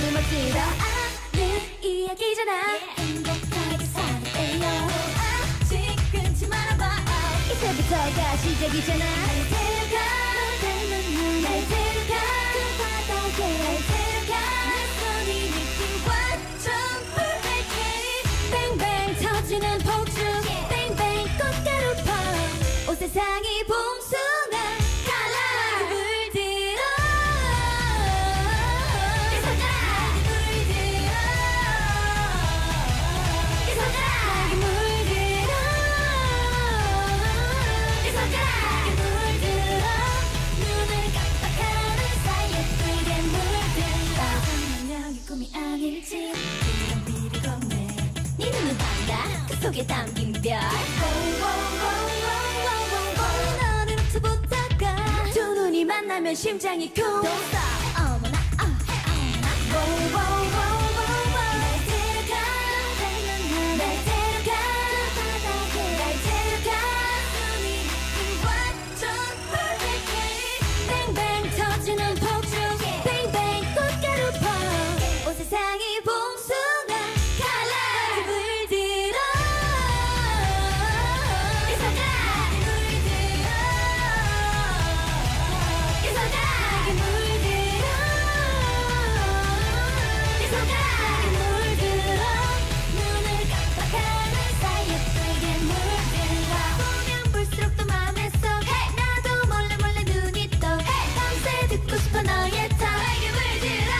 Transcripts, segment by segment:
너를 멋지다 아는 이야기잖아 행복하게 살아요 아직 끊지 말아봐 이제부터가 시작이잖아 날 데려가 날 데려가 그 바닥에 날 데려가 내 손이 느낀 완전 perfect 뱅뱅 터지는 폭죽 뱅뱅 꽃가루 펑 온 세상이 봉숭아 칼라 물들어 내 손가락이 물들어 내 손가락이 물들어 내 손가락이 물들어 눈을 깜빡하는 사이 예쁘게 물들어 생명력이 꿈이 아닐지 그런 비를 건네 네 눈은 반다 그 속에 담긴 별 너를 훑어보다가 두 눈이 만나면 심장이 쿵 어머나 날 데려가 날 데려가 바닥에 날 데려가 눈이 완전 perfect 뱅뱅 터지는 폭죽 뱅뱅 꽃가루 펑온 세상이 봉숭아 칼라 물들어 내 손가락이 물들어 내 손가락이 물들어 내 손가락이 물들어 눈을 깜빡하는 사이 예쁘게 물들어 보면 볼수록 더 맘에 쏙 나도 몰래 몰래 눈이 떠 밤새 듣고 싶어 너의 턱에게 물들어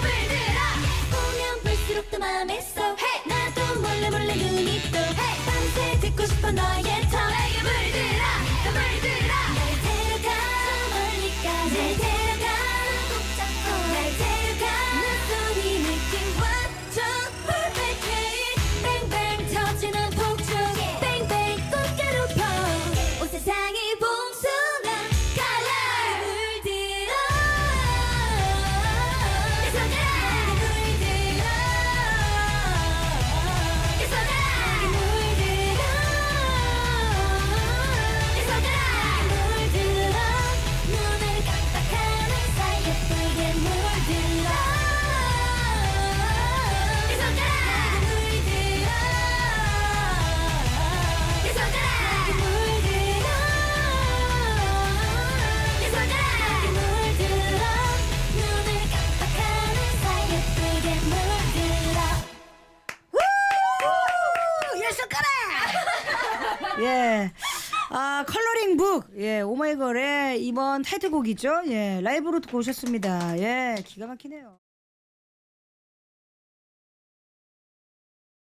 보면 볼수록 더 맘에 쏙 나도 몰래 몰래 눈이 떠 밤새 듣고 싶어 너의 턱에게 물들어 날 데려가 저 멀리까지 날 데려가 꼭 잡고 날 데려가 내 손이 느낀 완전 perfect 뱅뱅 터지는 폭죽 뱅뱅 꽃가루 펑온 세상이 봉숭아 칼라 물들어 내 손가락이 물들어 내 손가락이 물들어 내 손가락이 물들어 눈을 깜빡하는 사이 예쁘게 물들어 내 손가락이 물들어 내 손가락이 물들어 내 손가락이 물들어 눈을 깜빡하는 사이 예쁘게 물들어 예. 컬러링북. 예, 오마이걸의 이번 타이틀곡이죠. 예, 라이브로 듣고 오셨습니다. 예, 기가 막히네요.